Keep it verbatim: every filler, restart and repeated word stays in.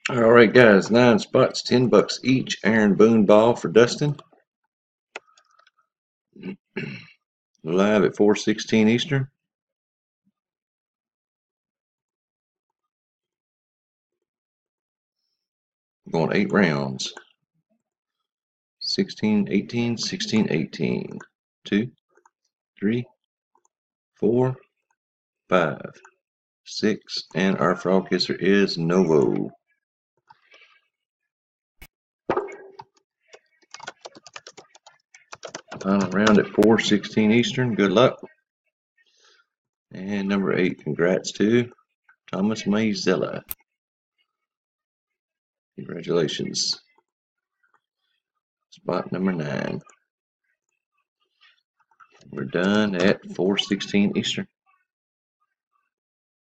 All right, guys, nine spots, ten bucks each. Aaron Boone ball for Dustin. Live at four sixteen Eastern. Going eight rounds. sixteen, eighteen, sixteen, eighteen. Two, three, four, five, six, and our frog kisser is Novo. Final round at four sixteen Eastern. Good luck. And number eight, congrats to Thomas Mazzella. Congratulations. Spot number nine. We're done at four sixteen Eastern.